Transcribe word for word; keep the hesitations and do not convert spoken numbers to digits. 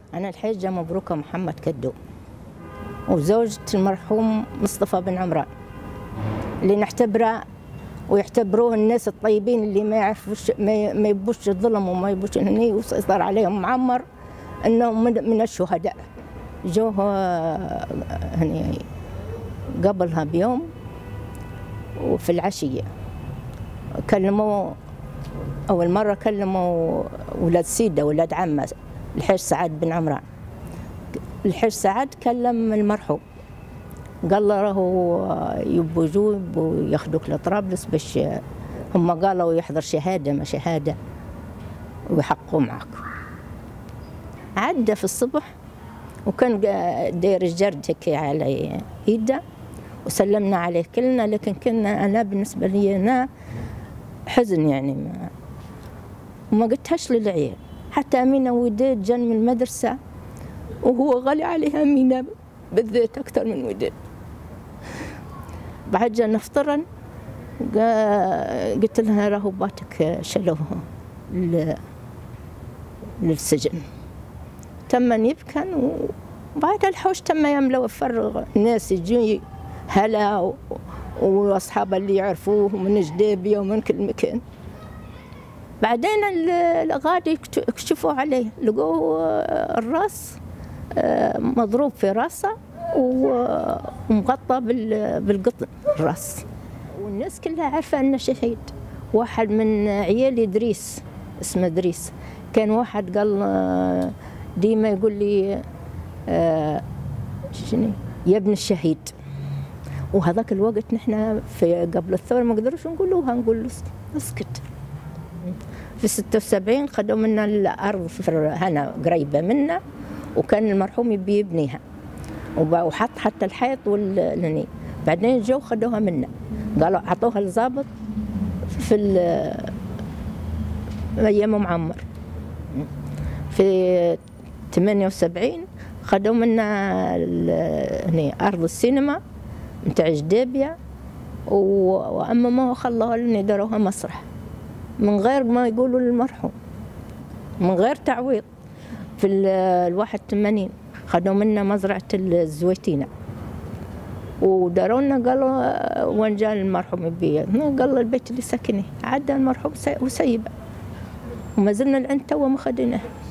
أنا الحجة مبروكة محمد كدو، وزوجة المرحوم مصطفى بن عمران، اللي نعتبره ويعتبروه الناس الطيبين اللي ما يعرفوش ما يبوش الظلم وما يبوش هني، وصار عليهم معمر انهم من الشهداء. جوه هني قبلها بيوم وفي العشيه كلموا اول مره، كلموا ولاد سيده ولاد عمه الحاج سعد بن عمران. الحاج سعد كلم المرحوم قال له راهو يبوا جوب وياخذوك لطرابلس باش هم قالوا يحضر شهاده ما شهاده ويحققوا معك. عدى في الصبح وكان داير الجرد هيك على يده وسلمنا عليه كلنا، لكن كنا انا بالنسبه لي انا حزن يعني ما وما قلتهاش للعيال. حتى امينه وداد جن من المدرسه وهو غالي عليها امينه بالذات اكثر من وداد. بعد جا نفطرن قلت لها راهو باتك شلوه للسجن. تم يبكن وبعد الحوش تم يملوا يفرغ الناس يجي هلا واصحاب اللي يعرفوه من جدابيه ومن كل مكان. بعدين الغادي اكشفوا عليه لقوه الراس مضروب في راسه ومغطى بالقطن الراس، والناس كلها عارفه انه شهيد. واحد من عيالي ادريس اسمه ادريس، كان واحد قال ديما يقول لي شنو يا ابن الشهيد. وهذاك الوقت نحن في قبل الثوره ما قدروش نقولوها، نقول له اسكت. في ستة وسبعين خدوا منا الارض هنا قريبه منا، وكان المرحوم يبي يبنيها وحط حتى الحيط والهني. بعدين جو خدوها منا، قالوا عطوها للضابط في ايام معمر. في ثمانية وسبعين خدوا منا هني ارض السينما نتاع جدابيه، وامموها خلوها لنا داروها مسرح من غير ما يقولوا للمرحوم، من غير تعويض. في الواحد وثمانين خدوا منا مزرعة الزويتينة وداروا لنا، قالوا وين جاء المرحوم يبيه؟ قال البيت اللي سكنه. عدى المرحوم وسيبه وما زلنا لعند توا ما خديناه.